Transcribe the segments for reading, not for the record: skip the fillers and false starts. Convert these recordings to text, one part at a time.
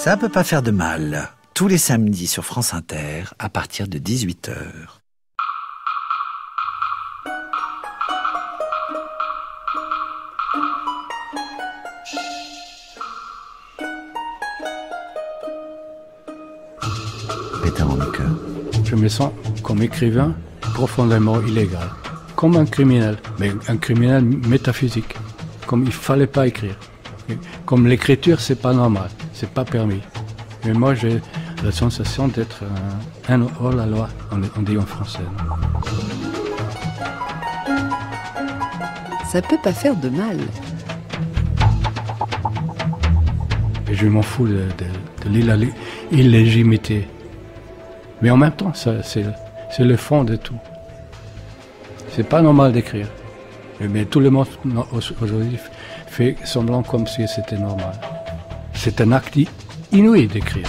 Ça peut pas faire de mal. Tous les samedis sur France Inter, à partir de 18h. Peter Handke. Je me sens comme écrivain profondément illégal, comme un criminel, mais un criminel métaphysique, comme il fallait pas écrire. Comme l'écriture, c'est pas normal, c'est pas permis. Mais moi, j'ai la sensation d'être un hors-la-loi, on dit en français. Ça peut pas faire de mal. Et je m'en fous de l'illégitimité. Mais en même temps, c'est le fond de tout. C'est pas normal d'écrire. Mais tout le monde aujourd'hui fait semblant comme si c'était normal. C'est un acte inouï d'écrire.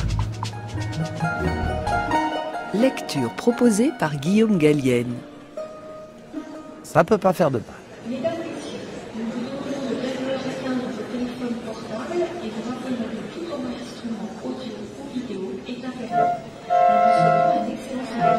Lecture proposée par Guillaume Gallienne. Ça peut pas faire de mal. Mesdames et messieurs, nous vous demandons de bien vouloir éteindre vos téléphones portables et vous rappelons que tout enregistrement audio ou vidéo est interdit. Nous vous souhaitons un excellent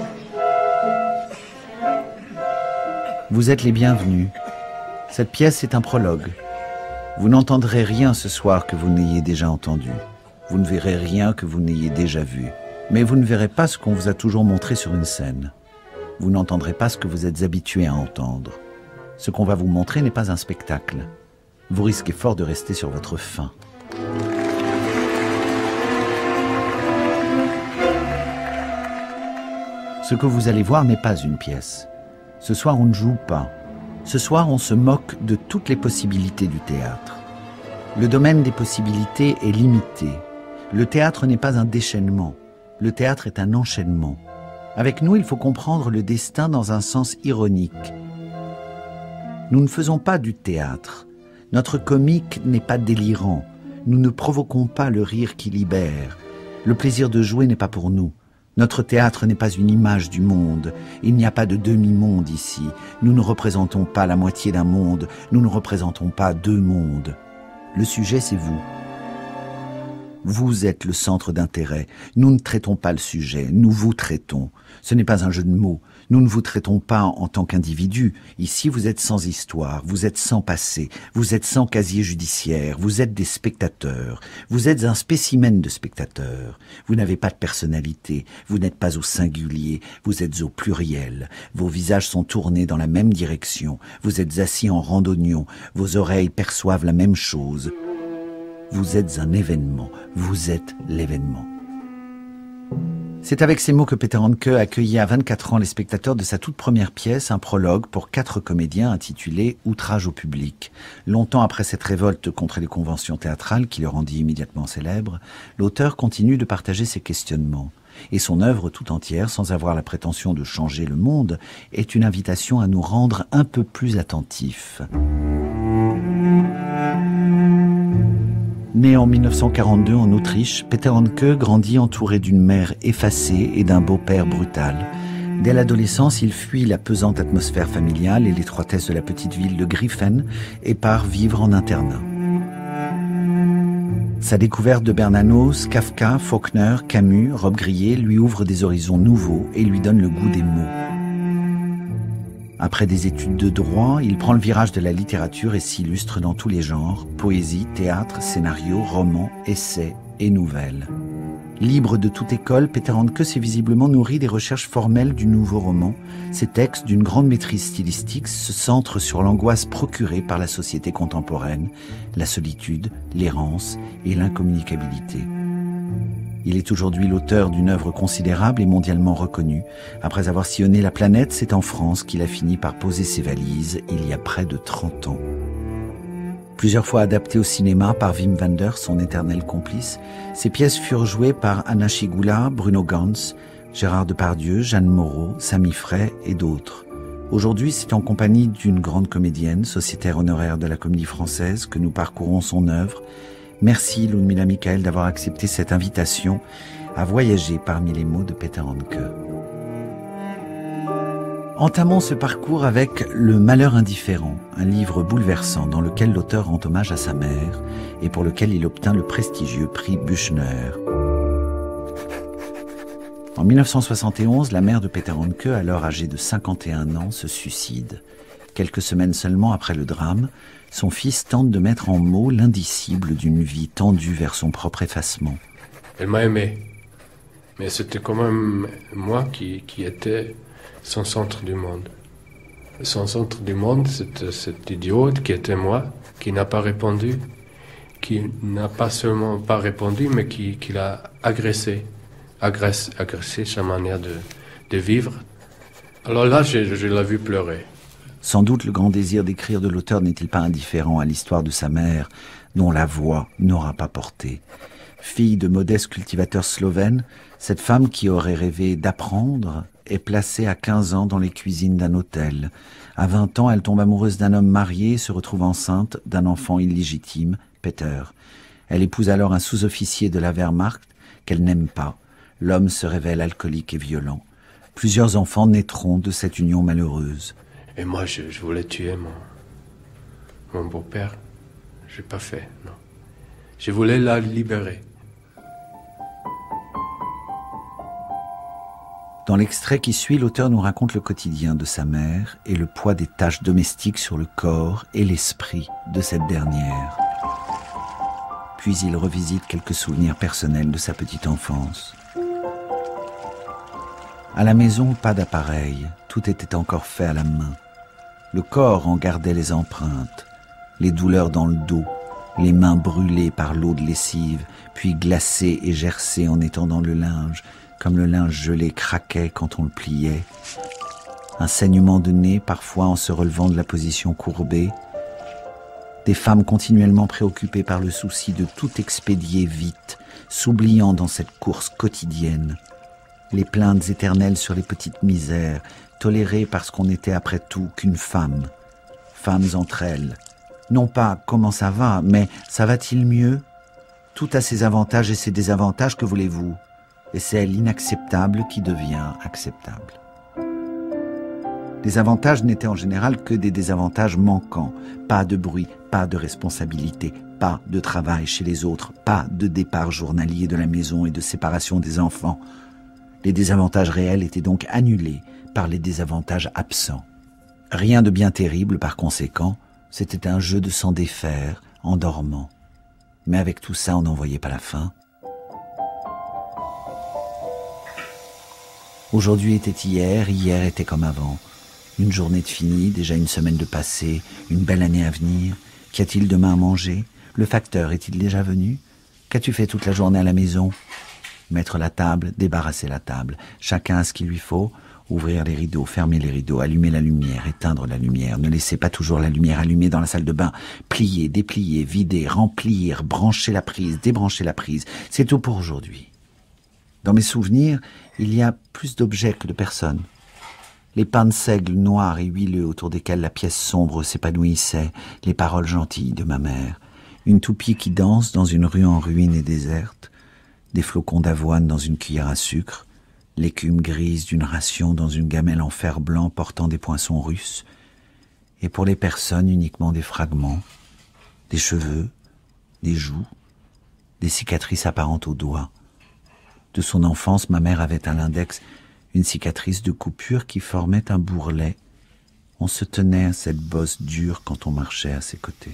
samedi. Vous êtes les bienvenus. Cette pièce est un prologue. Vous n'entendrez rien ce soir que vous n'ayez déjà entendu. Vous ne verrez rien que vous n'ayez déjà vu. Mais vous ne verrez pas ce qu'on vous a toujours montré sur une scène. Vous n'entendrez pas ce que vous êtes habitué à entendre. Ce qu'on va vous montrer n'est pas un spectacle. Vous risquez fort de rester sur votre faim. Ce que vous allez voir n'est pas une pièce. Ce soir, on ne joue pas. Ce soir, on se moque de toutes les possibilités du théâtre. Le domaine des possibilités est limité. Le théâtre n'est pas un déchaînement. Le théâtre est un enchaînement. Avec nous, il faut comprendre le destin dans un sens ironique. Nous ne faisons pas du théâtre. Notre comique n'est pas délirant. Nous ne provoquons pas le rire qui libère. Le plaisir de jouer n'est pas pour nous. Notre théâtre n'est pas une image du monde. Il n'y a pas de demi-monde ici. Nous ne représentons pas la moitié d'un monde. Nous ne représentons pas deux mondes. Le sujet, c'est vous. Vous êtes le centre d'intérêt. Nous ne traitons pas le sujet. Nous vous traitons. Ce n'est pas un jeu de mots. Nous ne vous traitons pas en tant qu'individu. Ici, vous êtes sans histoire, vous êtes sans passé, vous êtes sans casier judiciaire, vous êtes des spectateurs. Vous êtes un spécimen de spectateurs. Vous n'avez pas de personnalité, vous n'êtes pas au singulier, vous êtes au pluriel. Vos visages sont tournés dans la même direction. Vous êtes assis en randonnion, vos oreilles perçoivent la même chose. Vous êtes un événement, vous êtes l'événement. C'est avec ces mots que Peter Handke accueillit à 24 ans les spectateurs de sa toute première pièce, un prologue pour 4 comédiens intitulé « Outrage au public ». Longtemps après cette révolte contre les conventions théâtrales qui le rendit immédiatement célèbre, l'auteur continue de partager ses questionnements. Et son œuvre tout entière, sans avoir la prétention de changer le monde, est une invitation à nous rendre un peu plus attentifs. Né en 1942 en Autriche, Peter Handke grandit entouré d'une mère effacée et d'un beau-père brutal. Dès l'adolescence, il fuit la pesante atmosphère familiale et l'étroitesse de la petite ville de Griffen et part vivre en internat. Sa découverte de Bernanos, Kafka, Faulkner, Camus, Robbe-Grillet lui ouvre des horizons nouveaux et lui donne le goût des mots. Après des études de droit, il prend le virage de la littérature et s'illustre dans tous les genres, poésie, théâtre, scénario, roman, essais et nouvelles. Libre de toute école, Peter Handke s'est visiblement nourri des recherches formelles du nouveau roman. Ses textes, d'une grande maîtrise stylistique, se centrent sur l'angoisse procurée par la société contemporaine, la solitude, l'errance et l'incommunicabilité. Il est aujourd'hui l'auteur d'une œuvre considérable et mondialement reconnue. Après avoir sillonné la planète, c'est en France qu'il a fini par poser ses valises il y a près de 30 ans. Plusieurs fois adaptées au cinéma par Wim Wenders, son éternel complice, ces pièces furent jouées par Anna Schygulla, Bruno Ganz, Gérard Depardieu, Jeanne Moreau, Samy Frey et d'autres. Aujourd'hui, c'est en compagnie d'une grande comédienne, sociétaire honoraire de la Comédie Française, que nous parcourons son œuvre. Merci Ludmilla Michael d'avoir accepté cette invitation à voyager parmi les mots de Peter Handke. Entamons ce parcours avec Le Malheur indifférent, un livre bouleversant dans lequel l'auteur rend hommage à sa mère et pour lequel il obtint le prestigieux prix Büchner. En 1971, la mère de Peter Handke, alors âgée de 51 ans, se suicide. Quelques semaines seulement après le drame, son fils tente de mettre en mots l'indicible d'une vie tendue vers son propre effacement. Elle m'a aimé, mais c'était quand même moi qui était son centre du monde. Son centre du monde, c'était cet idiote qui était moi, qui n'a pas répondu, qui n'a pas seulement pas répondu, mais qui l'a agressé sa manière de vivre. Alors là, je l'ai vu pleurer. Sans doute le grand désir d'écrire de l'auteur n'est-il pas indifférent à l'histoire de sa mère, dont la voix n'aura pas porté. Fille de modestes cultivateurs slovènes, cette femme qui aurait rêvé d'apprendre est placée à 15 ans dans les cuisines d'un hôtel. À 20 ans, elle tombe amoureuse d'un homme marié et se retrouve enceinte d'un enfant illégitime, Peter. Elle épouse alors un sous-officier de la Wehrmacht qu'elle n'aime pas. L'homme se révèle alcoolique et violent. Plusieurs enfants naîtront de cette union malheureuse. Et moi, je voulais tuer mon beau-père. Je n'ai pas fait, non. Je voulais la libérer. Dans l'extrait qui suit, l'auteur nous raconte le quotidien de sa mère et le poids des tâches domestiques sur le corps et l'esprit de cette dernière. Puis il revisite quelques souvenirs personnels de sa petite enfance. À la maison, pas d'appareil, tout était encore fait à la main. Le corps en gardait les empreintes, les douleurs dans le dos, les mains brûlées par l'eau de lessive, puis glacées et gercées en étendant le linge, comme le linge gelé craquait quand on le pliait. Un saignement de nez, parfois en se relevant de la position courbée. Des femmes continuellement préoccupées par le souci de tout expédier vite, s'oubliant dans cette course quotidienne. Les plaintes éternelles sur les petites misères, tolérées parce qu'on n'était après tout qu'une femme. Femmes entre elles. Non pas « comment ça va », mais « ça va-t-il mieux ?» Tout a ses avantages et ses désavantages, que voulez-vous ? Et c'est l'inacceptable qui devient acceptable. Les avantages n'étaient en général que des désavantages manquants. Pas de bruit, pas de responsabilité, pas de travail chez les autres, pas de départ journalier de la maison et de séparation des enfants. Les désavantages réels étaient donc annulés par les désavantages absents. Rien de bien terrible par conséquent, c'était un jeu de s'en défaire en dormant. Mais avec tout ça, on n'en voyait pas la fin. Aujourd'hui était hier, hier était comme avant. Une journée de finie, déjà une semaine de passée, une belle année à venir. Qu'y a-t-il demain à manger ? Le facteur est-il déjà venu ? Qu'as-tu fait toute la journée à la maison ? Mettre la table, débarrasser la table. Chacun a ce qu'il lui faut. Ouvrir les rideaux, fermer les rideaux, allumer la lumière, éteindre la lumière. Ne laissez pas toujours la lumière allumée dans la salle de bain. Plier, déplier, vider, remplir, brancher la prise, débrancher la prise. C'est tout pour aujourd'hui. Dans mes souvenirs, il y a plus d'objets que de personnes. Les pans de seigle noirs et huileux autour desquels la pièce sombre s'épanouissait, les paroles gentilles de ma mère, une toupie qui danse dans une rue en ruine et déserte, des flocons d'avoine dans une cuillère à sucre, l'écume grise d'une ration dans une gamelle en fer blanc portant des poinçons russes, et pour les personnes uniquement des fragments, des cheveux, des joues, des cicatrices apparentes aux doigts. De son enfance, ma mère avait à l'index une cicatrice de coupure qui formait un bourrelet. On se tenait à cette bosse dure quand on marchait à ses côtés.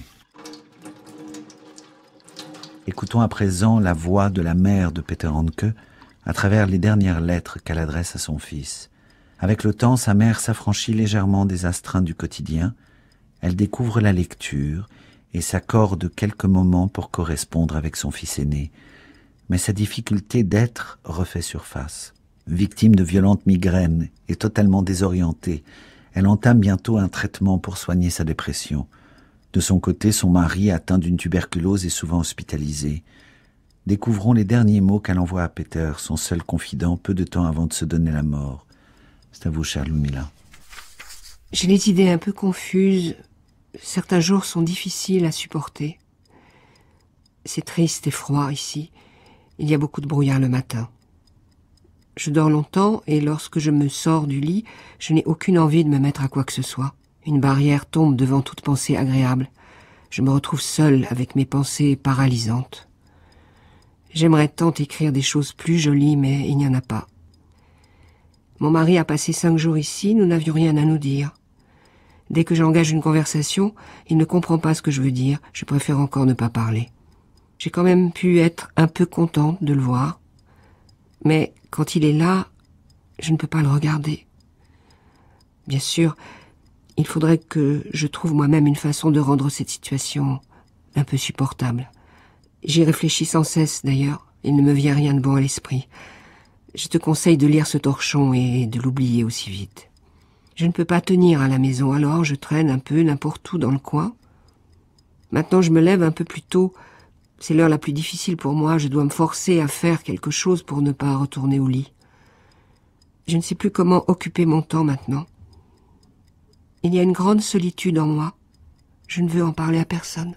Écoutons à présent la voix de la mère de Peter Handke à travers les dernières lettres qu'elle adresse à son fils. Avec le temps, sa mère s'affranchit légèrement des astreintes du quotidien. Elle découvre la lecture et s'accorde quelques moments pour correspondre avec son fils aîné. Mais sa difficulté d'être refait surface. Victime de violentes migraines et totalement désorientée, elle entame bientôt un traitement pour soigner sa dépression. De son côté, son mari, atteint d'une tuberculose, est souvent hospitalisé. Découvrons les derniers mots qu'elle envoie à Peter, son seul confident, peu de temps avant de se donner la mort. C'est à vous, chère Ludmila. J'ai les idées un peu confuses. Certains jours sont difficiles à supporter. C'est triste et froid ici. Il y a beaucoup de brouillard le matin. Je dors longtemps et lorsque je me sors du lit, je n'ai aucune envie de me mettre à quoi que ce soit. Une barrière tombe devant toute pensée agréable. Je me retrouve seule avec mes pensées paralysantes. J'aimerais tant écrire des choses plus jolies, mais il n'y en a pas. Mon mari a passé 5 jours ici, nous n'avions rien à nous dire. Dès que j'engage une conversation, il ne comprend pas ce que je veux dire, je préfère encore ne pas parler. J'ai quand même pu être un peu contente de le voir, mais quand il est là, je ne peux pas le regarder. Bien sûr, il faudrait que je trouve moi-même une façon de rendre cette situation un peu supportable. J'y réfléchis sans cesse, d'ailleurs. Il ne me vient rien de bon à l'esprit. Je te conseille de lire ce torchon et de l'oublier aussi vite. Je ne peux pas tenir à la maison, alors je traîne un peu n'importe où dans le coin. Maintenant, je me lève un peu plus tôt. C'est l'heure la plus difficile pour moi. Je dois me forcer à faire quelque chose pour ne pas retourner au lit. Je ne sais plus comment occuper mon temps maintenant. Il y a une grande solitude en moi. Je ne veux en parler à personne.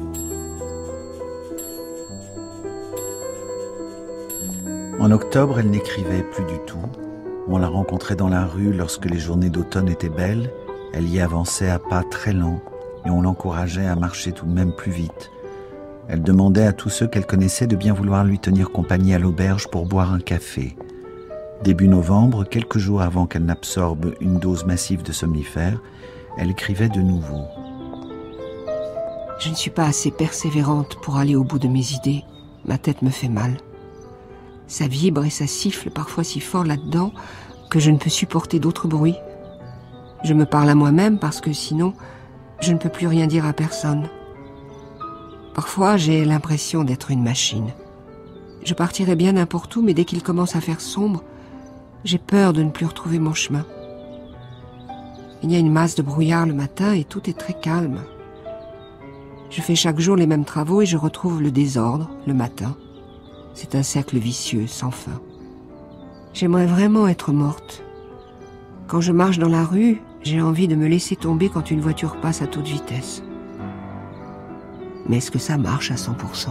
En octobre, elle n'écrivait plus du tout. On la rencontrait dans la rue lorsque les journées d'automne étaient belles. Elle y avançait à pas très lents et on l'encourageait à marcher tout de même plus vite. Elle demandait à tous ceux qu'elle connaissait de bien vouloir lui tenir compagnie à l'auberge pour boire un café. Début novembre, quelques jours avant qu'elle n'absorbe une dose massive de somnifères, elle écrivait de nouveau. Je ne suis pas assez persévérante pour aller au bout de mes idées. Ma tête me fait mal. Ça vibre et ça siffle parfois si fort là-dedans que je ne peux supporter d'autres bruits. Je me parle à moi-même parce que sinon, je ne peux plus rien dire à personne. Parfois, j'ai l'impression d'être une machine. Je partirai bien n'importe où, mais dès qu'il commence à faire sombre, j'ai peur de ne plus retrouver mon chemin. Il y a une masse de brouillard le matin et tout est très calme. Je fais chaque jour les mêmes travaux et je retrouve le désordre le matin. C'est un cercle vicieux, sans fin. J'aimerais vraiment être morte. Quand je marche dans la rue, j'ai envie de me laisser tomber quand une voiture passe à toute vitesse. Mais est-ce que ça marche à 100%?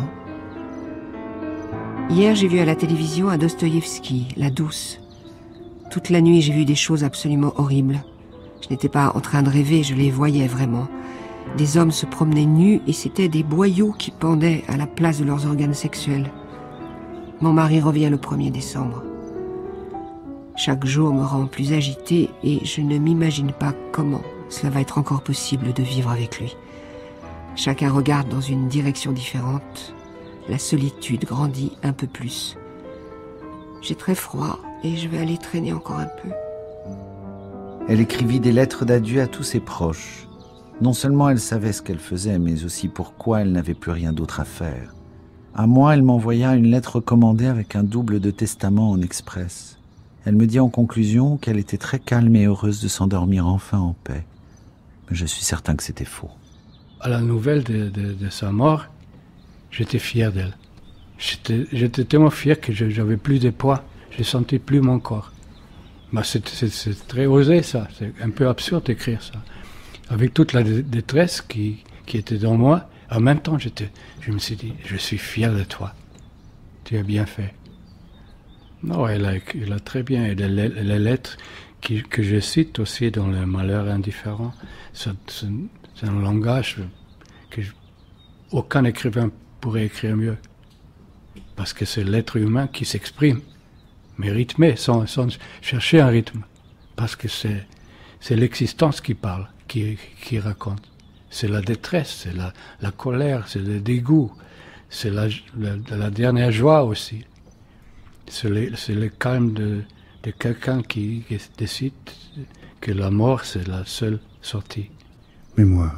Hier, j'ai vu à la télévision un Dostoïevski, La Douce. Toute la nuit, j'ai vu des choses absolument horribles. Je n'étais pas en train de rêver, je les voyais vraiment. Des hommes se promenaient nus et c'étaient des boyaux qui pendaient à la place de leurs organes sexuels. Mon mari revient le 1er décembre. Chaque jour me rend plus agitée et je ne m'imagine pas comment cela va être encore possible de vivre avec lui. Chacun regarde dans une direction différente. La solitude grandit un peu plus. J'ai très froid et je vais aller traîner encore un peu. Elle écrivit des lettres d'adieu à tous ses proches. Non seulement elle savait ce qu'elle faisait, mais aussi pourquoi elle n'avait plus rien d'autre à faire. À moi, elle m'envoya une lettre recommandée avec un double de testament en express. Elle me dit en conclusion qu'elle était très calme et heureuse de s'endormir enfin en paix. Mais je suis certain que c'était faux. À la nouvelle de sa mort, j'étais fier d'elle. J'étais tellement fier que j'avais plus de poids. Je sentais plus mon corps. Mais c'est très osé, ça. C'est un peu absurde d'écrire ça. Avec toute la détresse qui était dans moi, en même temps, je me suis dit, je suis fier de toi. Tu as bien fait. Non, elle a très bien. Et les lettres que je cite aussi dans Le Malheur indifférent, c'est un langage que aucun écrivain pourrait écrire mieux. Parce que c'est l'être humain qui s'exprime, mais rythmé, sans chercher un rythme. Parce que c'est l'existence qui parle, qui raconte. C'est la détresse, c'est la colère, c'est le dégoût, c'est la dernière joie aussi. C'est le calme de quelqu'un qui décide que la mort, c'est la seule sortie. Mémoire.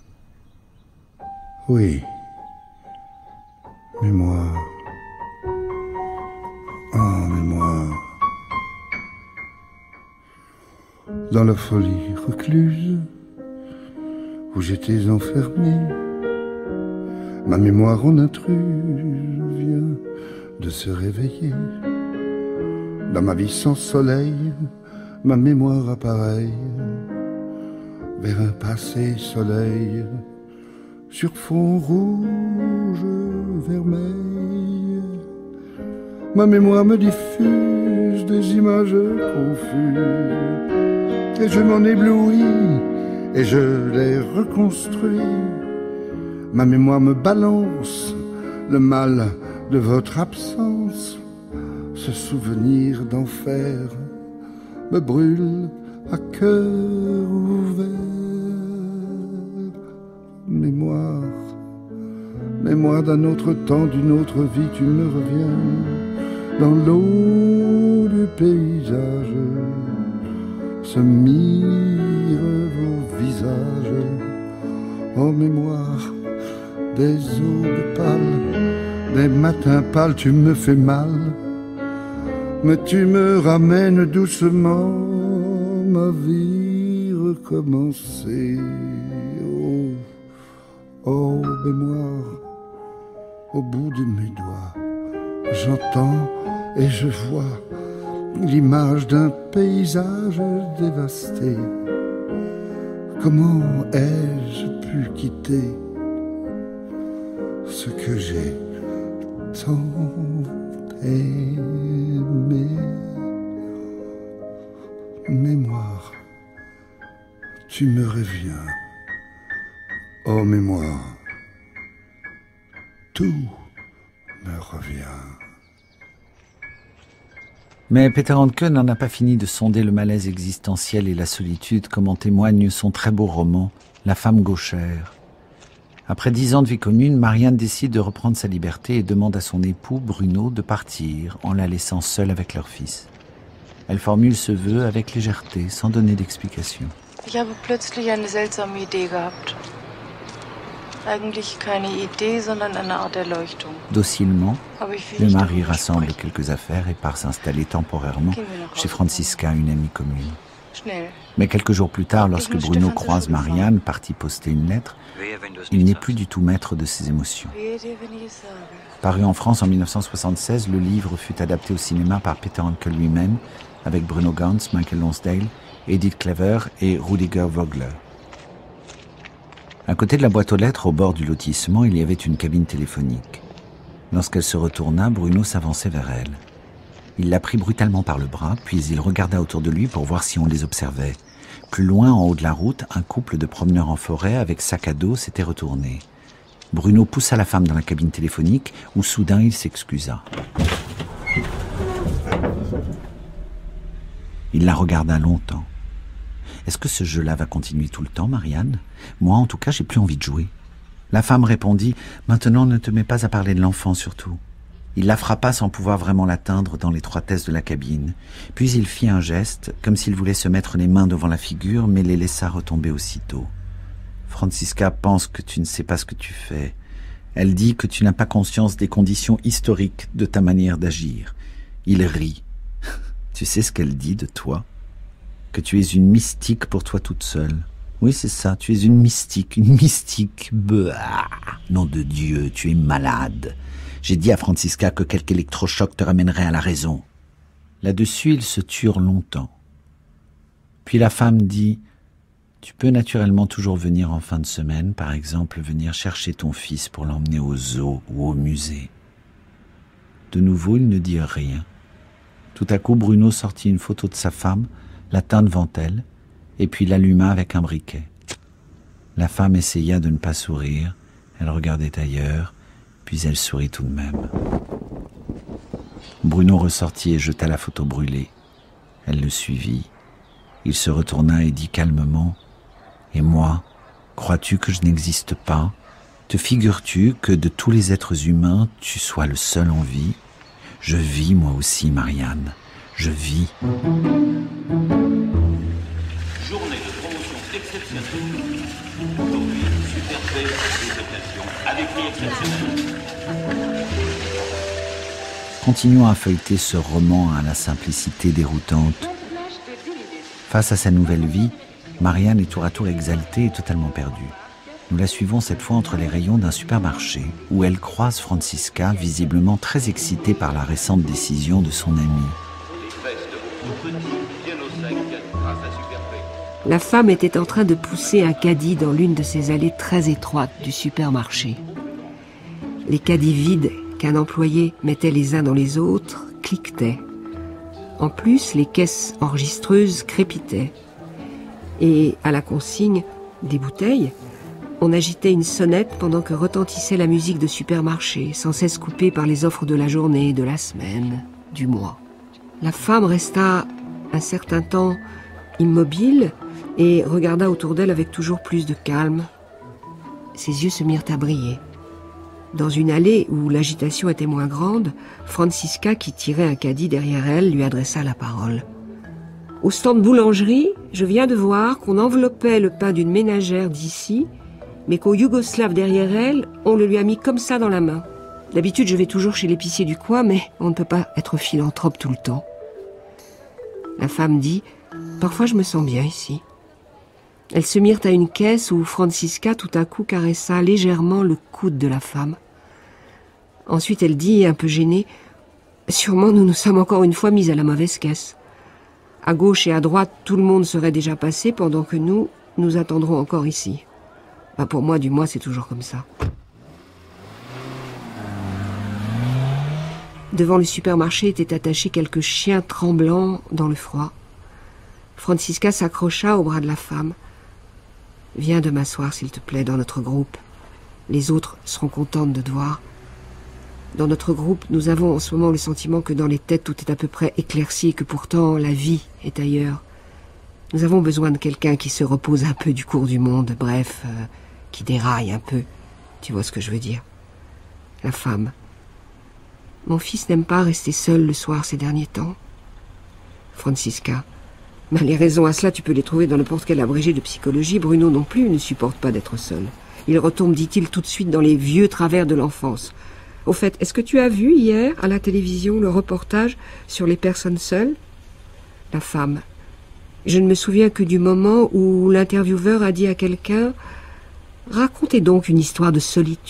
Oui. Mémoire. Oh, mémoire. Dans la folie recluse, où j'étais enfermé, ma mémoire en intruse vient de se réveiller. Dans ma vie sans soleil, ma mémoire appareille vers un passé soleil sur fond rouge vermeil. Ma mémoire me diffuse confuses, des images confuses. Et je m'en éblouis, et je les reconstruis. Ma mémoire me balance le mal de votre absence. Ce souvenir d'enfer me brûle à cœur ouvert. Mémoire, mémoire d'un autre temps, d'une autre vie, tu me reviens dans l'eau du paysage. Se mirent vos visages, en mémoire des aubes pâles, des matins pâles, tu me fais mal, mais tu me ramènes doucement, ma vie recommencée. Oh, oh, mémoire, au bout de mes doigts, j'entends et je vois l'image d'un paysage dévasté. Comment ai-je pu quitter ce que j'ai tant aimé? Mémoire, tu me reviens. Oh mémoire, tout me revient. Mais Peter Handke n'en a pas fini de sonder le malaise existentiel et la solitude, comme en témoigne son très beau roman « La femme gauchère ». Après 10 ans de vie commune, Marianne décide de reprendre sa liberté et demande à son époux, Bruno, de partir en la laissant seule avec leur fils. Elle formule ce vœu avec légèreté, sans donner d'explication. Ich habe plötzlich eine seltsame Idee gehabt. Eigentlich keine Idee, sondern eine Art Erleuchtung. Docilement, le mari rassemble quelques affaires et part s'installer temporairement chez Franziska, une amie commune. Mais quelques jours plus tard, lorsque Bruno croise Marianne, partie poster une lettre, il n'est plus du tout maître de ses émotions. Paru en France en 1976, le livre fut adapté au cinéma par Peter Handke lui-même, avec Bruno Ganz, Michael Lonsdale, Edith Cleaver et Rudiger Vogler. À côté de la boîte aux lettres, au bord du lotissement, il y avait une cabine téléphonique. Lorsqu'elle se retourna, Bruno s'avançait vers elle. Il la prit brutalement par le bras, puis il regarda autour de lui pour voir si on les observait. Plus loin, en haut de la route, un couple de promeneurs en forêt avec sac à dos s'était retourné. Bruno poussa la femme dans la cabine téléphonique, où soudain il s'excusa. Il la regarda longtemps. Est-ce que ce jeu-là va continuer tout le temps, Marianne? Moi, en tout cas, j'ai plus envie de jouer. La femme répondit, maintenant ne te mets pas à parler de l'enfant surtout. Il la frappa sans pouvoir vraiment l'atteindre dans l'étroitesse de la cabine. Puis il fit un geste, comme s'il voulait se mettre les mains devant la figure, mais les laissa retomber aussitôt. Franziska pense que tu ne sais pas ce que tu fais. Elle dit que tu n'as pas conscience des conditions historiques de ta manière d'agir. Il rit. Tu sais ce qu'elle dit de toi? Que tu es une mystique pour toi toute seule. Oui, c'est ça, tu es une mystique. Bah, nom de Dieu, tu es malade. J'ai dit à Franziska que quelque électrochoc te ramènerait à la raison. Là-dessus, ils se turent longtemps. Puis la femme dit, tu peux naturellement toujours venir en fin de semaine, par exemple venir chercher ton fils pour l'emmener au zoo ou au musée. De nouveau, ils ne dirent rien. Tout à coup, Bruno sortit une photo de sa femme, la tint devant elle, et puis l'alluma avec un briquet. La femme essaya de ne pas sourire, elle regardait ailleurs, puis elle sourit tout de même. Bruno ressortit et jeta la photo brûlée. Elle le suivit. Il se retourna et dit calmement, « Et moi, crois-tu que je n'existe pas? Te figures-tu que de tous les êtres humains, tu sois le seul en vie? Je vis moi aussi, Marianne. Je vis. » Journée de promotion exceptionnelle. Aujourd'hui, super fait des occasions avec prix exceptionnel. Continuons à feuilleter ce roman à la simplicité déroutante. Face à sa nouvelle vie, Marianne est tour à tour exaltée et totalement perdue. Nous la suivons cette fois entre les rayons d'un supermarché, où elle croise Franziska, visiblement très excitée par la récente décision de son amie. La femme était en train de pousser un caddie dans l'une de ces allées très étroites du supermarché. Les caddies vides qu'un employé mettait les uns dans les autres cliquetaient. En plus, les caisses enregistreuses crépitaient. Et à la consigne des bouteilles, on agitait une sonnette pendant que retentissait la musique de supermarché, sans cesse coupée par les offres de la journée, de la semaine, du mois. La femme resta un certain temps immobile et regarda autour d'elle avec toujours plus de calme. Ses yeux se mirent à briller. Dans une allée où l'agitation était moins grande, Franziska, qui tirait un caddie derrière elle, lui adressa la parole. « Au stand boulangerie, je viens de voir qu'on enveloppait le pain d'une ménagère d'ici, mais qu'au Yougoslave derrière elle, on le lui a mis comme ça dans la main. D'habitude, je vais toujours chez l'épicier du coin, mais on ne peut pas être philanthrope tout le temps. » La femme dit « Parfois, je me sens bien ici. » Elles se mirent à une caisse où Franziska tout à coup caressa légèrement le coude de la femme. Ensuite, elle dit, un peu gênée, « Sûrement, nous nous sommes encore une fois mis à la mauvaise caisse. À gauche et à droite, tout le monde serait déjà passé, pendant que nous attendrons encore ici. Bah, pour moi, du moins, c'est toujours comme ça. » Devant le supermarché étaient attachés quelques chiens tremblants dans le froid. Franziska s'accrocha au bras de la femme. « Viens de m'asseoir, s'il te plaît, dans notre groupe. Les autres seront contentes de te voir. Dans notre groupe, nous avons en ce moment le sentiment que dans les têtes, tout est à peu près éclairci et que pourtant la vie est ailleurs. Nous avons besoin de quelqu'un qui se repose un peu du cours du monde, bref, qui déraille un peu. Tu vois ce que je veux dire. La femme. Mon fils n'aime pas rester seul le soir ces derniers temps. Franziska. Ben, les raisons à cela, tu peux les trouver dans n'importe quel abrégé de psychologie. Bruno non plus ne supporte pas d'être seul. Il retombe, dit-il, tout de suite dans les vieux travers de l'enfance. Au fait, est-ce que tu as vu hier, à la télévision, le reportage sur les personnes seules? La femme. Je ne me souviens que du moment où l'intervieweur a dit à quelqu'un « Racontez donc une histoire de solitude ».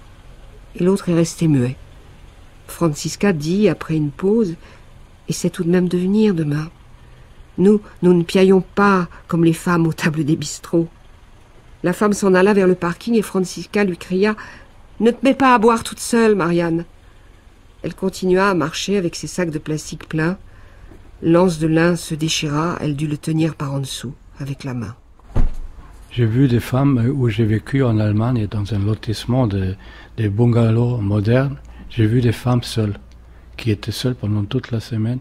Et l'autre est resté muet. Franziska dit, après une pause, « Et c'est tout de même de venir demain. Nous ne piaillons pas comme les femmes aux tables des bistrots. » La femme s'en alla vers le parking et Franziska lui cria « Ne te mets pas à boire toute seule, Marianne !» Elle continua à marcher avec ses sacs de plastique pleins. L'anse de lin se déchira, elle dut le tenir par en dessous, avec la main. J'ai vu des femmes où j'ai vécu en Allemagne, dans un lotissement des bungalows modernes. J'ai vu des femmes seules, qui étaient seules pendant toute la semaine.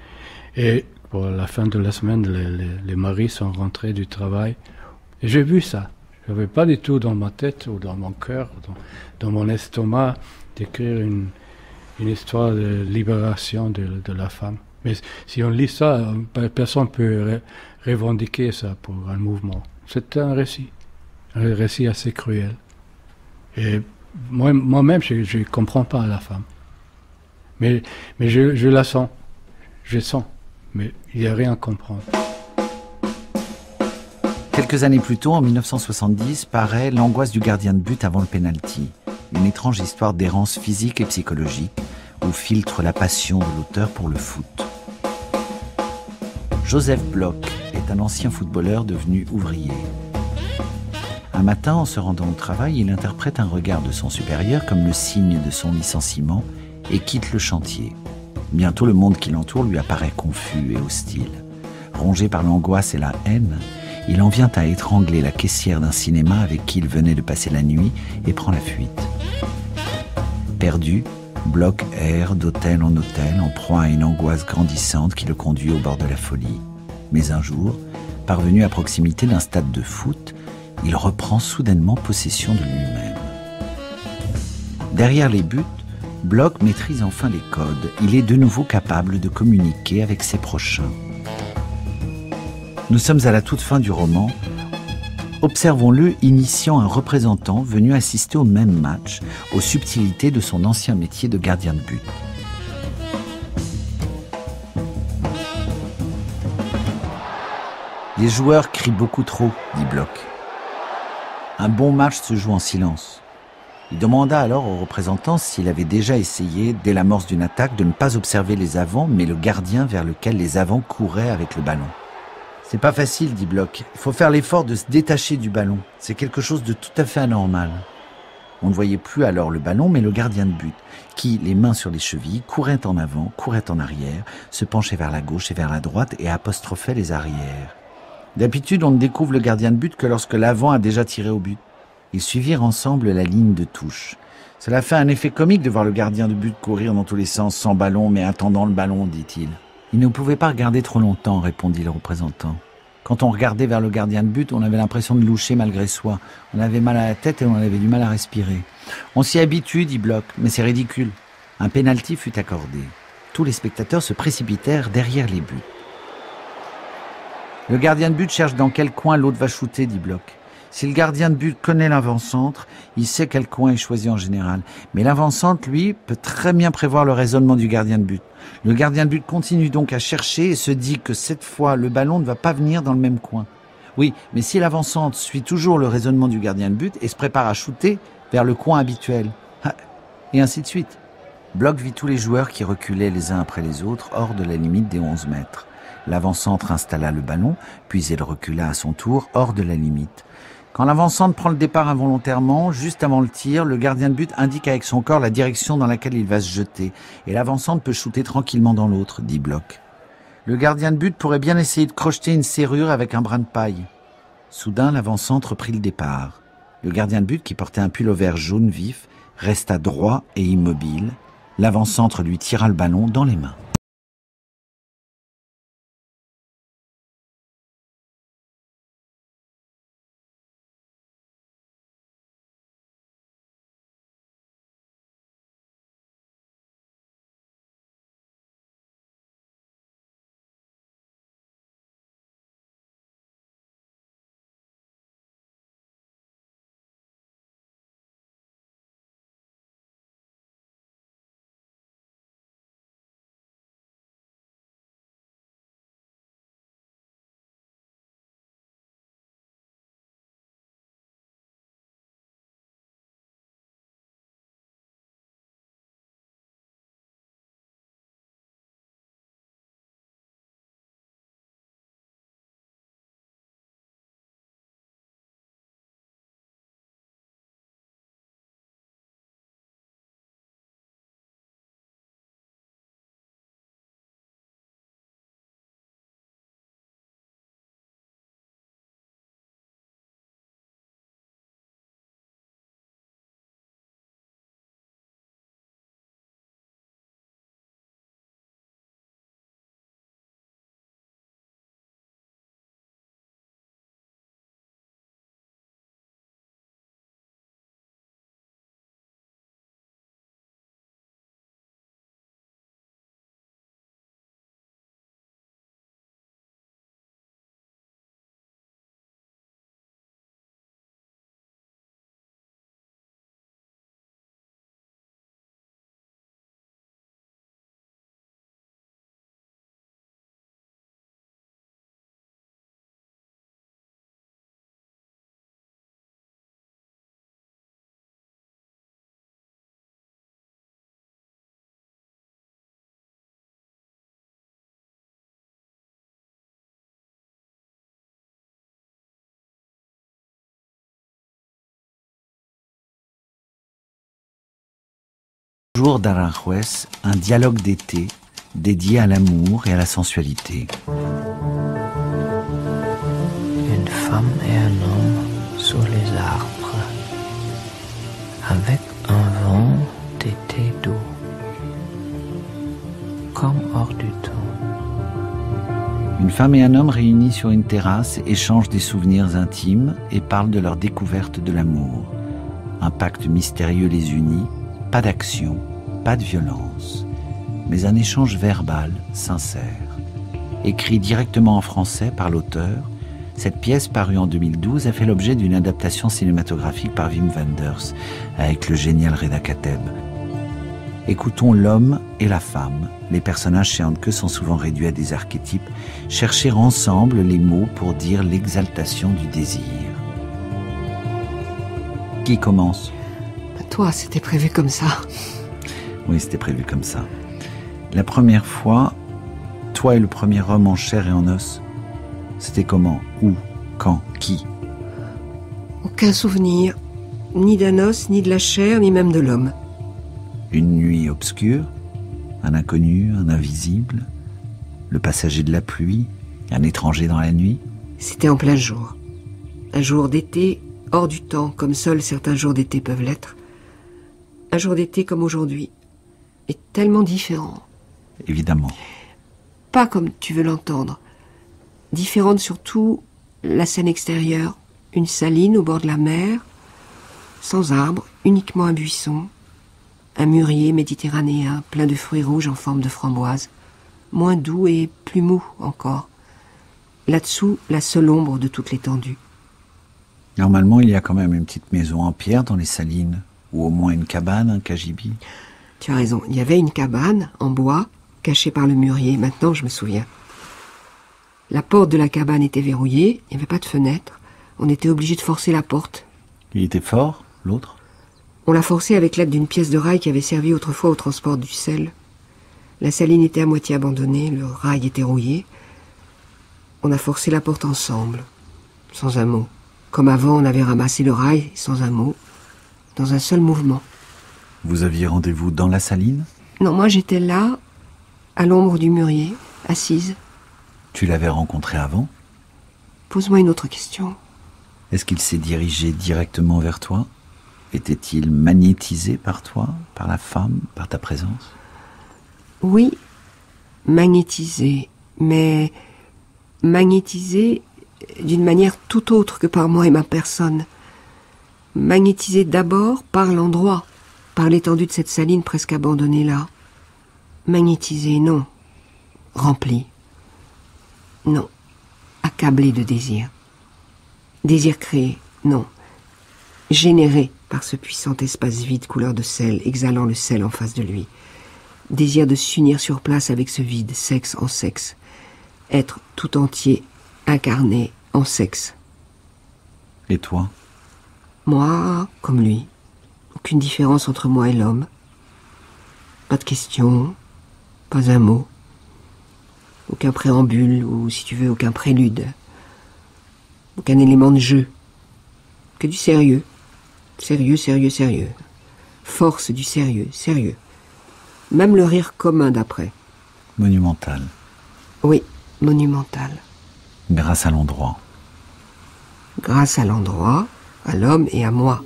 Et pour la fin de la semaine, les maris sont rentrés du travail. Et j'ai vu ça. Je n'avais pas du tout dans ma tête ou dans mon cœur, dans mon estomac, d'écrire une histoire de libération de la femme. Mais si on lit ça, personne ne peut revendiquer ça pour un mouvement. C'est un récit assez cruel. Et moi-même, je ne comprends pas la femme. Mais je la sens, je sens, mais il n'y a rien à comprendre. Quelques années plus tôt, en 1970, paraît L'angoisse du gardien de but avant le pénalty, une étrange histoire d'errance physique et psychologique où filtre la passion de l'auteur pour le foot. Joseph Bloch est un ancien footballeur devenu ouvrier. Un matin, en se rendant au travail, il interprète un regard de son supérieur comme le signe de son licenciement et quitte le chantier. Bientôt, le monde qui l'entoure lui apparaît confus et hostile. Rongé par l'angoisse et la haine, il en vient à étrangler la caissière d'un cinéma avec qui il venait de passer la nuit et prend la fuite. Perdu, Bloch erre d'hôtel en hôtel en proie à une angoisse grandissante qui le conduit au bord de la folie. Mais un jour, parvenu à proximité d'un stade de foot, il reprend soudainement possession de lui-même. Derrière les buts, Bloch maîtrise enfin les codes. Il est de nouveau capable de communiquer avec ses prochains. Nous sommes à la toute fin du roman. Observons-le initiant un représentant venu assister au même match, aux subtilités de son ancien métier de gardien de but. Les joueurs crient beaucoup trop, dit Bloch. Un bon match se joue en silence. Il demanda alors au représentant s'il avait déjà essayé, dès l'amorce d'une attaque, de ne pas observer les avants, mais le gardien vers lequel les avants couraient avec le ballon. C'est pas facile, dit Bloch. Il faut faire l'effort de se détacher du ballon. C'est quelque chose de tout à fait anormal. On ne voyait plus alors le ballon, mais le gardien de but, qui, les mains sur les chevilles, courait en avant, courait en arrière, se penchait vers la gauche et vers la droite et apostrophait les arrières. D'habitude, on ne découvre le gardien de but que lorsque l'avant a déjà tiré au but. Ils suivirent ensemble la ligne de touche. Cela fait un effet comique de voir le gardien de but courir dans tous les sens sans ballon, mais attendant le ballon, dit-il. Il ne pouvait pas regarder trop longtemps, répondit le représentant. Quand on regardait vers le gardien de but, on avait l'impression de loucher malgré soi. On avait mal à la tête et on avait du mal à respirer. On s'y habitue, dit Bloch, mais c'est ridicule. Un pénalty fut accordé. Tous les spectateurs se précipitèrent derrière les buts. Le gardien de but cherche dans quel coin l'autre va shooter, dit Bloch. Si le gardien de but connaît l'avant-centre, il sait quel coin est choisi en général. Mais l'avant-centre, lui, peut très bien prévoir le raisonnement du gardien de but. Le gardien de but continue donc à chercher et se dit que cette fois, le ballon ne va pas venir dans le même coin. Oui, mais si l'avant-centre suit toujours le raisonnement du gardien de but et se prépare à shooter vers le coin habituel, et ainsi de suite. Bloch vit tous les joueurs qui reculaient les uns après les autres hors de la limite des 11 mètres. L'avant-centre installa le ballon, puis il recula à son tour hors de la limite. Quand l'avant-centre prend le départ involontairement, juste avant le tir, le gardien de but indique avec son corps la direction dans laquelle il va se jeter. Et l'avant-centre peut shooter tranquillement dans l'autre, dit Bloch. Le gardien de but pourrait bien essayer de crocheter une serrure avec un brin de paille. Soudain, l'avant-centre prit le départ. Le gardien de but, qui portait un pull-over jaune vif, resta droit et immobile. L'avant-centre lui tira le ballon dans les mains. Jour d'Aranjuez, un dialogue d'été dédié à l'amour et à la sensualité. Une femme et un homme sur les arbres, avec un vent d'été doux, comme hors du temps. Une femme et un homme réunis sur une terrasse échangent des souvenirs intimes et parlent de leur découverte de l'amour. Un pacte mystérieux les unit, pas d'action, pas de violence, mais un échange verbal, sincère. Écrit directement en français par l'auteur, cette pièce parue en 2012 a fait l'objet d'une adaptation cinématographique par Wim Wenders avec le génial Reda Kateb. Écoutons l'homme et la femme, les personnages chez Handke sont souvent réduits à des archétypes, chercher ensemble les mots pour dire l'exaltation du désir. Qui commence ? Toi, c'était prévu comme ça. Oui, c'était prévu comme ça. La première fois, toi et le premier homme en chair et en os, c'était comment ? Où ? Quand ? Qui ? Aucun souvenir. ni d'un os, ni de la chair, ni même de l'homme. Une nuit obscure, un inconnu, un invisible, le passager de la pluie, un étranger dans la nuit. C'était en plein jour. Un jour d'été, hors du temps, comme seuls certains jours d'été peuvent l'être. Un jour d'été comme aujourd'hui. Et tellement différent. Évidemment. Pas comme tu veux l'entendre. Différente surtout la scène extérieure. Une saline au bord de la mer, sans arbre, uniquement un buisson. Un mûrier méditerranéen, plein de fruits rouges en forme de framboise. Moins doux et plus mou encore. Là-dessous, la seule ombre de toute l'étendue. Normalement, il y a quand même une petite maison en pierre dans les Salines, ou au moins une cabane, un cagibi. Tu as raison, il y avait une cabane en bois, cachée par le mûrier, maintenant je me souviens. La porte de la cabane était verrouillée, il n'y avait pas de fenêtre, on était obligé de forcer la porte. Il était fort, l'autre? On l'a forcé avec l'aide d'une pièce de rail qui avait servi autrefois au transport du sel. La saline était à moitié abandonnée, le rail était rouillé. On a forcé la porte ensemble, sans un mot. Comme avant, on avait ramassé le rail, sans un mot, dans un seul mouvement. Vous aviez rendez-vous dans la saline? Non, moi j'étais là, à l'ombre du mûrier, assise. Tu l'avais rencontré avant? Pose-moi une autre question. Est-ce qu'il s'est dirigé directement vers toi? Était-il magnétisé par toi, par la femme, par ta présence? Oui, magnétisé, mais magnétisé d'une manière tout autre que par moi et ma personne. Magnétisé d'abord par l'endroit, par l'étendue de cette saline presque abandonnée là. Magnétisé, non. Rempli. Non. Accablé de désir. Désir créé, non. Généré par ce puissant espace vide couleur de sel, exhalant le sel en face de lui. Désir de s'unir sur place avec ce vide, sexe en sexe. Être tout entier, incarné en sexe. Et toi? Moi, comme lui. Aucune différence entre moi et l'homme. Pas de question, pas un mot. Aucun préambule, ou si tu veux, aucun prélude. Aucun élément de jeu. Que du sérieux. Sérieux, sérieux, sérieux. Force du sérieux, sérieux. Même le rire commun d'après. Monumental. Oui, monumental. Grâce à l'endroit. Grâce à l'endroit, à l'homme et à moi.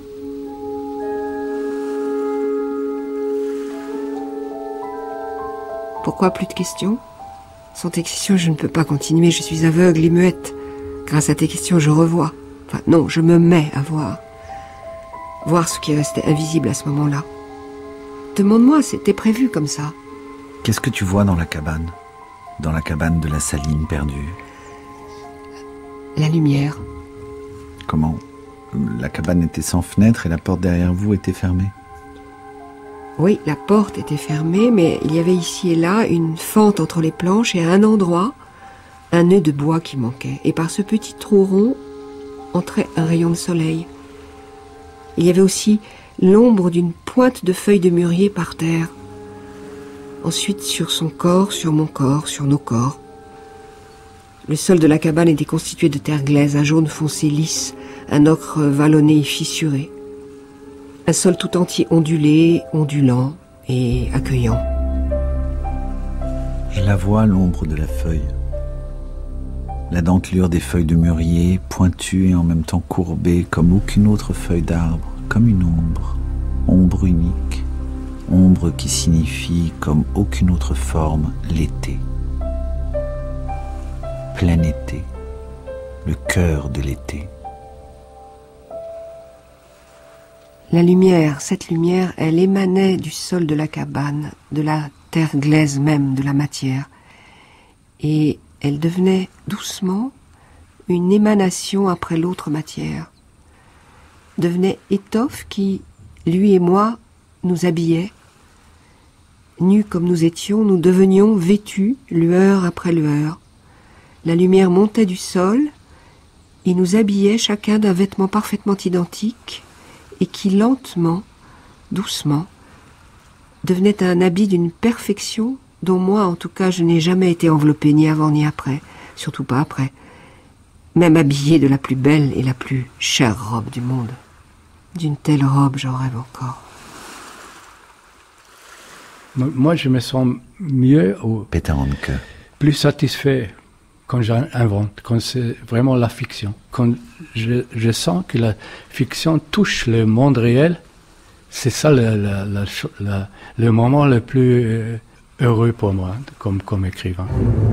Pourquoi plus de questions? Sans tes questions, je ne peux pas continuer, je suis aveugle et muette. Grâce à tes questions, je revois. Enfin, non, je me mets à voir. Voir ce qui restait invisible à ce moment-là. Demande-moi, c'était prévu comme ça. Qu'est-ce que tu vois dans la cabane? Dans la cabane de la saline perdue? La lumière. Comment? La cabane était sans fenêtre et la porte derrière vous était fermée? Oui, la porte était fermée, mais il y avait ici et là une fente entre les planches et à un endroit, un nœud de bois qui manquait. Et par ce petit trou rond, entrait un rayon de soleil. Il y avait aussi l'ombre d'une pointe de feuilles de mûrier par terre. Ensuite, sur son corps, sur mon corps, sur nos corps. Le sol de la cabane était constitué de terre glaise, un jaune foncé lisse, un ocre vallonné et fissuré. Un sol tout entier ondulé, ondulant et accueillant. Je la vois, l'ombre de la feuille. La dentelure des feuilles de mûrier, pointue et en même temps courbée comme aucune autre feuille d'arbre, comme une ombre. Ombre unique. Ombre qui signifie, comme aucune autre forme, l'été. Plein été. Le cœur de l'été. La lumière, cette lumière, elle émanait du sol de la cabane, de la terre glaise même, de la matière. Et elle devenait doucement une émanation après l'autre matière. Devenait étoffe qui, lui et moi, nous habillait. Nus comme nous étions, nous devenions vêtus, lueur après lueur. La lumière montait du sol et nous habillait chacun d'un vêtement parfaitement identique, et qui lentement, doucement, devenait un habit d'une perfection dont moi, en tout cas, je n'ai jamais été enveloppée ni avant ni après, surtout pas après, même habillée de la plus belle et la plus chère robe du monde. D'une telle robe, j'en rêve encore. Moi, je me sens mieux ou Peter Handke. plus satisfait quand j'invente, quand c'est vraiment la fiction. Quand je sens que la fiction touche le monde réel, c'est ça le moment le plus heureux pour moi, comme écrivain.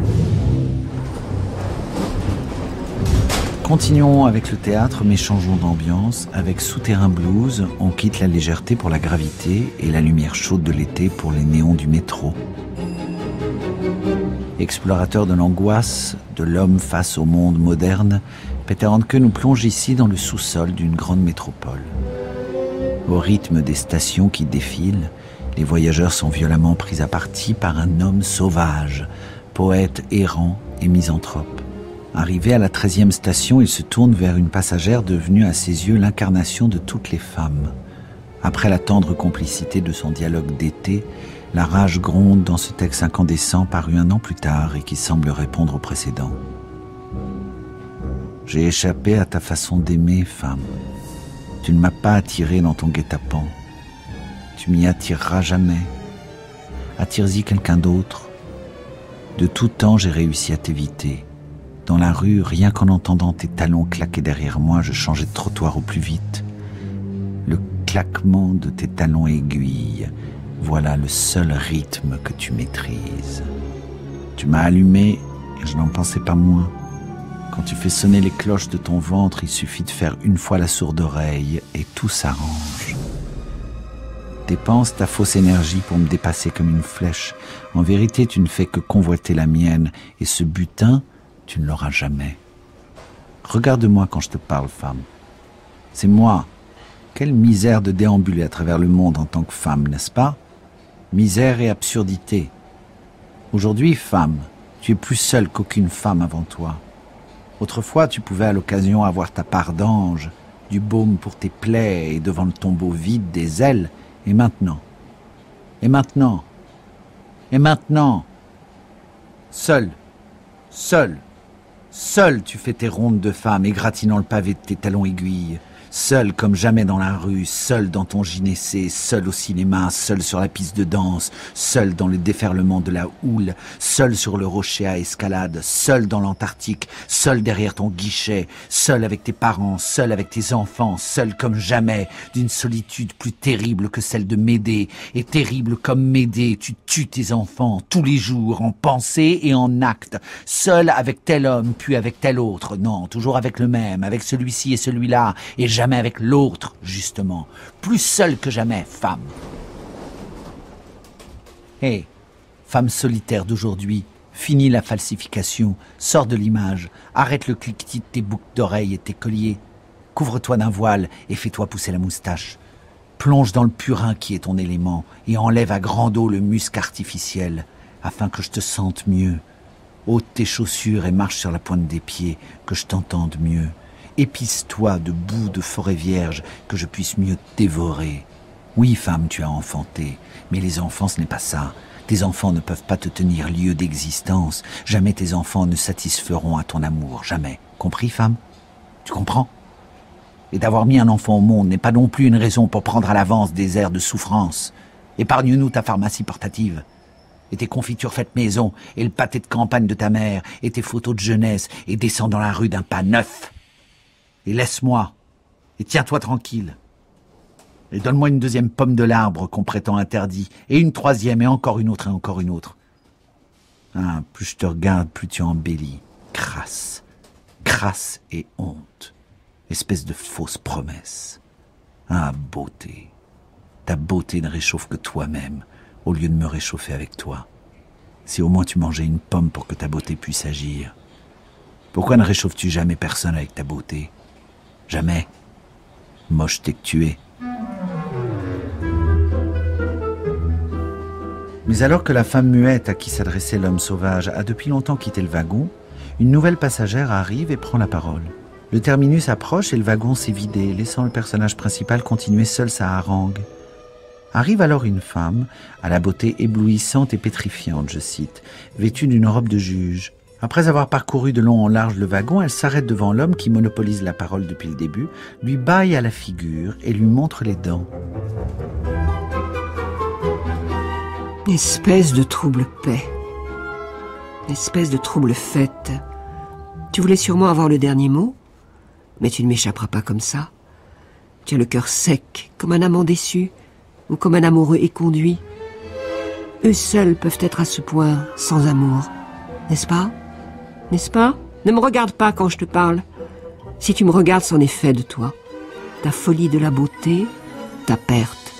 Continuons avec le théâtre, mais changeons d'ambiance. Avec Souterrain Blues, on quitte la légèreté pour la gravité et la lumière chaude de l'été pour les néons du métro. Explorateur de l'angoisse de l'homme face au monde moderne, Peter Handke nous plonge ici dans le sous-sol d'une grande métropole. Au rythme des stations qui défilent, les voyageurs sont violemment pris à partie par un homme sauvage, poète errant et misanthrope. Arrivé à la 13e station, il se tourne vers une passagère devenue à ses yeux l'incarnation de toutes les femmes. Après la tendre complicité de son dialogue d'été, la rage gronde dans ce texte incandescent paru 1 an plus tard et qui semble répondre au précédent. J'ai échappé à ta façon d'aimer, femme. Tu ne m'as pas attiré dans ton guet-apens. Tu m'y attireras jamais. Attire-y quelqu'un d'autre. De tout temps, j'ai réussi à t'éviter. Dans la rue, rien qu'en entendant tes talons claquer derrière moi, je changeais de trottoir au plus vite. Le claquement de tes talons aiguilles, voilà le seul rythme que tu maîtrises. Tu m'as allumé et je n'en pensais pas moins. Quand tu fais sonner les cloches de ton ventre, il suffit de faire une fois la sourde oreille et tout s'arrange. Dépense ta fausse énergie pour me dépasser comme une flèche. En vérité, tu ne fais que convoiter la mienne et ce butin, tu ne l'auras jamais. Regarde-moi quand je te parle, femme. C'est moi. Quelle misère de déambuler à travers le monde en tant que femme, n'est-ce pas? Misère et absurdité. Aujourd'hui, femme, tu es plus seule qu'aucune femme avant toi. Autrefois, tu pouvais à l'occasion avoir ta part d'ange, du baume pour tes plaies et devant le tombeau vide des ailes. Et maintenant? Et maintenant? Et maintenant? Seule. Seul tu fais tes rondes de femme, égratignant le pavé de tes talons aiguilles. Seul comme jamais dans la rue, seul dans ton gynécée, seul au cinéma, seul sur la piste de danse, seul dans le déferlement de la houle, seul sur le rocher à escalade, seul dans l'Antarctique, seul derrière ton guichet, seul avec tes parents, seul avec tes enfants, seul comme jamais, d'une solitude plus terrible que celle de Médée, et terrible comme Médée, tu tues tes enfants tous les jours, en pensée et en acte, seul avec tel homme, puis avec tel autre, non, toujours avec le même, avec celui-ci et celui-là, et jamais avec l'autre, justement. Plus seule que jamais, femme. Hé, femme solitaire d'aujourd'hui, finis la falsification, sors de l'image, arrête le cliquetis de tes boucles d'oreilles et tes colliers, couvre-toi d'un voile et fais-toi pousser la moustache. Plonge dans le purin qui est ton élément et enlève à grande eau le musc artificiel, afin que je te sente mieux. Ôte tes chaussures et marche sur la pointe des pieds, que je t'entende mieux. Épice-toi de boue de forêt vierge, que je puisse mieux te dévorer. Oui, femme, tu as enfanté, mais les enfants, ce n'est pas ça. Tes enfants ne peuvent pas te tenir lieu d'existence. Jamais tes enfants ne satisferont à ton amour, jamais. Compris, femme? Tu comprends? Et d'avoir mis un enfant au monde n'est pas non plus une raison pour prendre à l'avance des airs de souffrance. Épargne-nous ta pharmacie portative. Et tes confitures faites maison, et le pâté de campagne de ta mère, et tes photos de jeunesse, et descends dans la rue d'un pas neuf. Et laisse-moi, et tiens-toi tranquille. Et donne-moi une 2e pomme de l'arbre qu'on prétend interdit, et une 3e, et encore une autre, et encore une autre. Ah, plus je te regarde, plus tu embellis. Crasse et honte. Espèce de fausse promesse. Ah, beauté. Ta beauté ne réchauffe que toi-même, au lieu de me réchauffer avec toi. Si au moins tu mangeais une pomme pour que ta beauté puisse agir. Pourquoi ne réchauffes-tu jamais personne avec ta beauté? Jamais. Mocheté que tu es. Mais alors que la femme muette à qui s'adressait l'homme sauvage a depuis longtemps quitté le wagon, une nouvelle passagère arrive et prend la parole. Le terminus approche et le wagon s'est vidé, laissant le personnage principal continuer seul sa harangue. Arrive alors une femme, à la beauté éblouissante et pétrifiante, je cite, vêtue d'une robe de juge, Après avoir parcouru de long en large le wagon, elle s'arrête devant l'homme qui monopolise la parole depuis le début, lui bâille à la figure et lui montre les dents. Espèce de trouble paix. Espèce de trouble fête. Tu voulais sûrement avoir le dernier mot, mais tu ne m'échapperas pas comme ça. Tu as le cœur sec, comme un amant déçu, ou comme un amoureux éconduit. Eux seuls peuvent être à ce point sans amour, n'est-ce pas ? N'est-ce pas ? Ne me regarde pas quand je te parle. Si tu me regardes, c'en est fait de toi. Ta folie de la beauté, ta perte.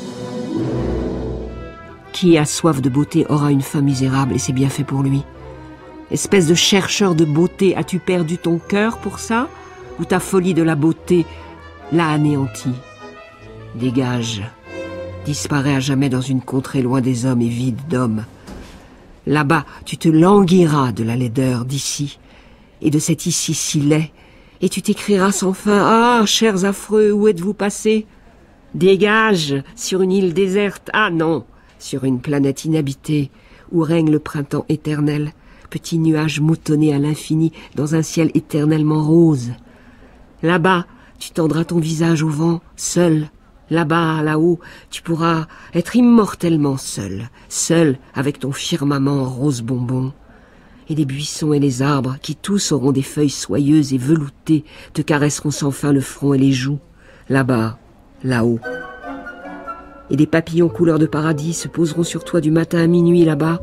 Qui a soif de beauté aura une fin misérable et c'est bien fait pour lui. Espèce de chercheur de beauté, as-tu perdu ton cœur pour ça ? Ou ta folie de la beauté l'a anéanti ? Dégage. Disparais à jamais dans une contrée loin des hommes et vide d'hommes. Là-bas, tu te languiras de la laideur d'ici et de cet ici si laid, et tu t'écrieras sans fin « Ah, chers affreux, où êtes-vous passés ? Dégage sur une île déserte, ah non, sur une planète inhabitée, où règne le printemps éternel, petit nuage moutonné à l'infini dans un ciel éternellement rose. Là-bas, tu tendras ton visage au vent, seul. Là-bas, là-haut, tu pourras être immortellement seul, seul avec ton firmament rose bonbon. Et les buissons et les arbres, qui tous auront des feuilles soyeuses et veloutées, te caresseront sans fin le front et les joues. Là-bas, là-haut. Et des papillons couleur de paradis se poseront sur toi du matin à minuit là-bas.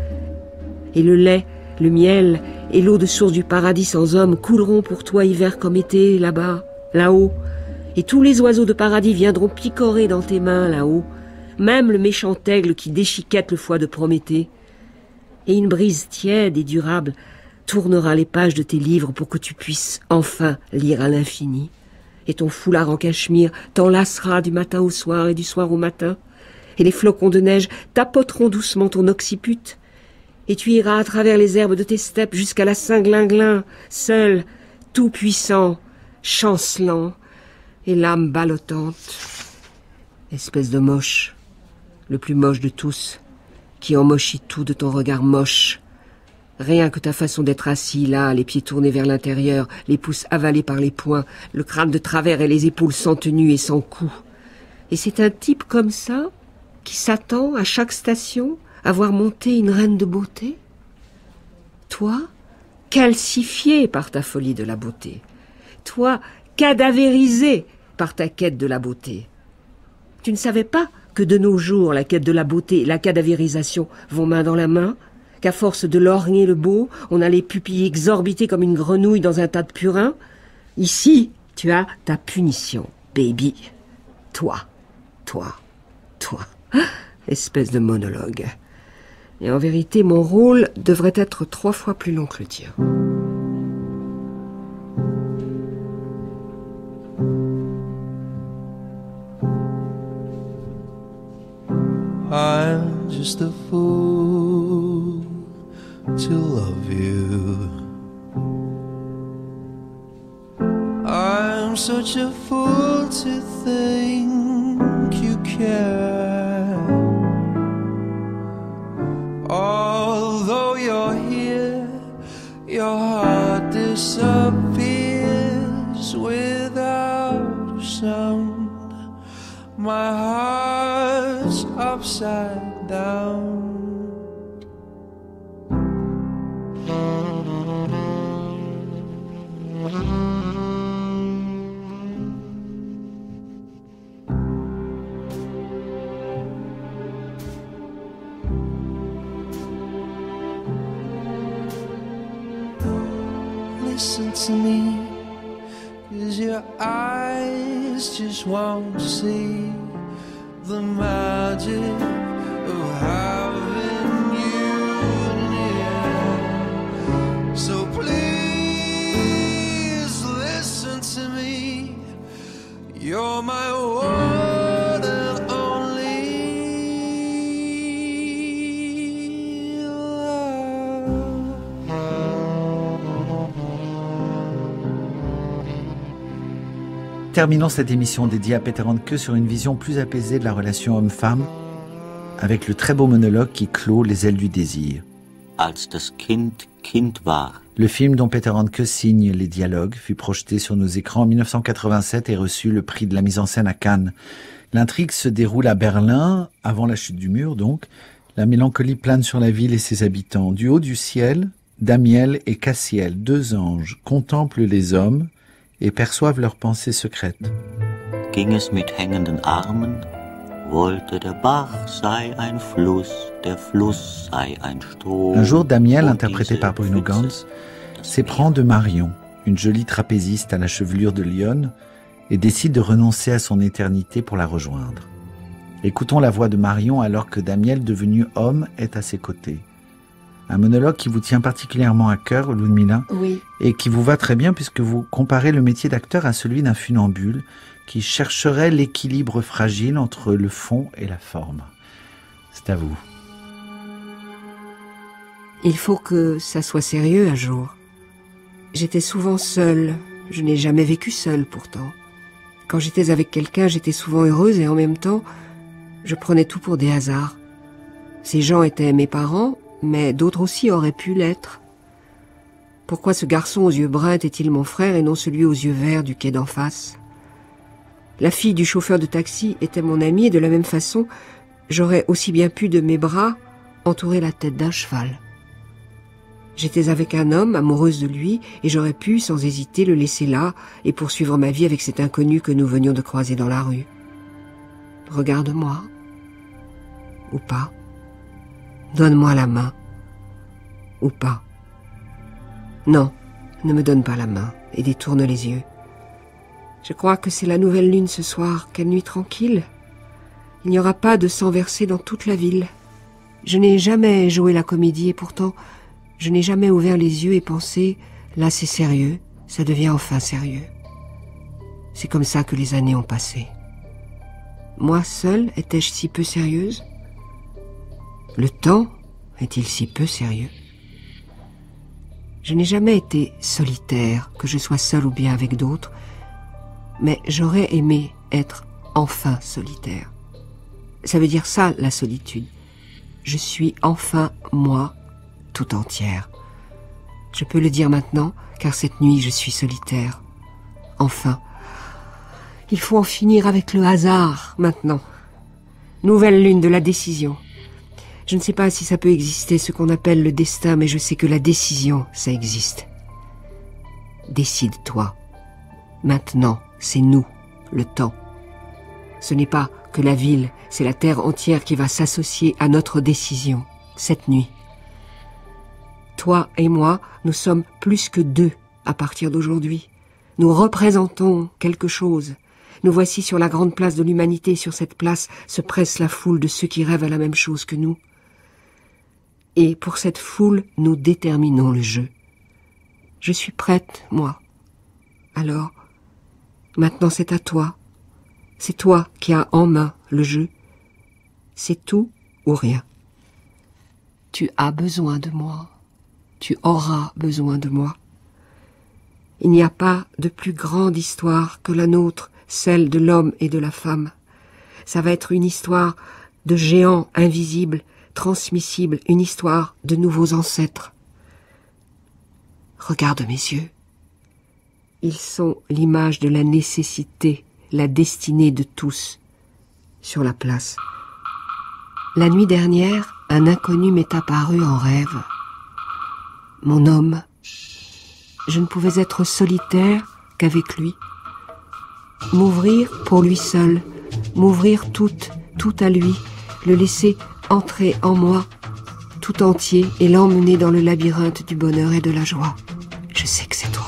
Et le lait, le miel et l'eau de source du paradis sans homme couleront pour toi hiver comme été là-bas, là-haut. Et tous les oiseaux de paradis viendront picorer dans tes mains là-haut, même le méchant aigle qui déchiquette le foie de Prométhée. Et une brise tiède et durable tournera les pages de tes livres pour que tu puisses enfin lire à l'infini. Et ton foulard en cachemire t'enlacera du matin au soir et du soir au matin. Et les flocons de neige tapoteront doucement ton occiput. Et tu iras à travers les herbes de tes steppes jusqu'à la Saint-Glinglin, seul, tout puissant, chancelant, et l'âme ballottante. Espèce de moche, le plus moche de tous, qui emmochit tout de ton regard moche. Rien que ta façon d'être assis là, les pieds tournés vers l'intérieur, les pouces avalés par les poings, le crâne de travers et les épaules sans tenue et sans cou. Et c'est un type comme ça qui s'attend à chaque station à voir monter une reine de beauté ? Toi, calcifié par ta folie de la beauté. Toi, cadavérisé par ta quête de la beauté. Tu ne savais pas que de nos jours, la quête de la beauté et la cadavérisation vont main dans la main, qu'à force de lorgner le beau, on a les pupilles exorbitées comme une grenouille dans un tas de purin. Ici, tu as ta punition, baby. Toi. Espèce de monologue. Et en vérité, mon rôle devrait être 3 fois plus long que le tien. I'm just a fool to love you. I'm such a fool to think you care. Although you're here, your heart disappears without a sound. My heart's upside down. Listen to me, 'cause your eyes just won't see the magic of having you near. So please listen to me. You're my one and only Terminons cette émission dédiée à Peter Handke sur une vision plus apaisée de la relation homme-femme, avec le très beau monologue qui clôt Les ailes du désir. als das Kind Kind war. Le film dont Peter Handke signe les dialogues fut projeté sur nos écrans en 1987 et reçut le prix de la mise en scène à Cannes. L'intrigue se déroule à Berlin, avant la chute du mur donc. La mélancolie plane sur la ville et ses habitants. Du haut du ciel, Damiel et Cassiel, deux anges, contemplent les hommes et perçoivent leurs pensées secrètes. Ging es mit hängenden Armen, wollte der Bach sei ein Fluss, der Fluss sei ein Strom. Un jour, Damiel, interprété par Bruno Ganz, s'éprend de Marion, une jolie trapéziste à la chevelure de lionne, et décide de renoncer à son éternité pour la rejoindre. Écoutons la voix de Marion alors que Damiel, devenu homme, est à ses côtés. Un monologue qui vous tient particulièrement à cœur, Ludmilla, Oui. et qui vous va très bien puisque vous comparez le métier d'acteur à celui d'un funambule qui chercherait l'équilibre fragile entre le fond et la forme. C'est à vous. Il faut que ça soit sérieux un jour. J'étais souvent seule. Je n'ai jamais vécu seule pourtant. Quand j'étais avec quelqu'un, j'étais souvent heureuse et en même temps, je prenais tout pour des hasards. Ces gens étaient mes parents, mais d'autres aussi auraient pu l'être. Pourquoi ce garçon aux yeux bruns était-il mon frère et non celui aux yeux verts du quai d'en face ? La fille du chauffeur de taxi était mon amie et de la même façon, j'aurais aussi bien pu de mes bras entourer la tête d'un cheval. J'étais avec un homme, amoureuse de lui, et j'aurais pu, sans hésiter, le laisser là et poursuivre ma vie avec cet inconnu que nous venions de croiser dans la rue. Regarde-moi. Ou pas. Donne-moi la main. Ou pas. Non, ne me donne pas la main et détourne les yeux. Je crois que c'est la nouvelle lune ce soir, quelle nuit tranquille. Il n'y aura pas de sang versé dans toute la ville. Je n'ai jamais joué la comédie et pourtant, je n'ai jamais ouvert les yeux et pensé, là c'est sérieux, ça devient enfin sérieux. C'est comme ça que les années ont passé. Moi seule, étais-je si peu sérieuse ? Le temps est-il si peu sérieux ? Je n'ai jamais été solitaire, que je sois seule ou bien avec d'autres, mais j'aurais aimé être enfin solitaire. Ça veut dire ça, la solitude. Je suis enfin moi, tout entière. Je peux le dire maintenant, car cette nuit je suis solitaire. Enfin. Il faut en finir avec le hasard, maintenant. Nouvelle lune de la décision. Je ne sais pas si ça peut exister, ce qu'on appelle le destin, mais je sais que la décision, ça existe. Décide-toi. Maintenant, c'est nous, le temps. Ce n'est pas que la ville, c'est la terre entière qui va s'associer à notre décision, cette nuit. Toi et moi, nous sommes plus que deux à partir d'aujourd'hui. Nous représentons quelque chose. Nous voici sur la grande place de l'humanité. Sur cette place se presse la foule de ceux qui rêvent à la même chose que nous. Et pour cette foule, nous déterminons le jeu. Je suis prête, moi. Alors, maintenant c'est à toi. C'est toi qui as en main le jeu. C'est tout ou rien. Tu as besoin de moi. Tu auras besoin de moi. Il n'y a pas de plus grande histoire que la nôtre, celle de l'homme et de la femme. Ça va être une histoire de géants invisibles, transmissibles, une histoire de nouveaux ancêtres. Regarde mes yeux. Ils sont l'image de la nécessité, la destinée de tous, sur la place. La nuit dernière, un inconnu m'est apparu en rêve. Mon homme. Je ne pouvais être solitaire qu'avec lui. M'ouvrir pour lui seul, m'ouvrir tout à lui, le laisser entrer en moi, tout entier, et l'emmener dans le labyrinthe du bonheur et de la joie. Je sais que c'est toi.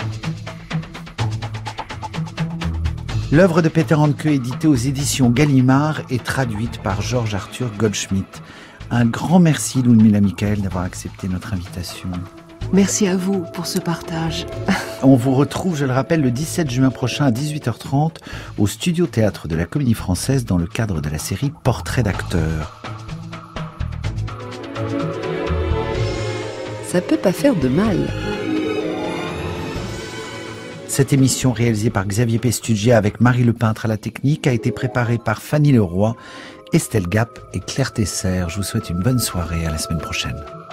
L'œuvre de Peter Handke, éditée aux éditions Gallimard, est traduite par Georges Arthur Goldschmidt. Un grand merci, Ludmilla Michael, d'avoir accepté notre invitation. Merci à vous pour ce partage. On vous retrouve, je le rappelle, le 17 juin prochain à 18h30 au Studio Théâtre de la Comédie Française dans le cadre de la série Portrait d'acteur. Ça peut pas faire de mal. Cette émission réalisée par Xavier Pestugia avec Marie Lepeintre à la technique a été préparée par Fanny Leroy, Estelle Gap et Claire Tesser. Je vous souhaite une bonne soirée, à la semaine prochaine.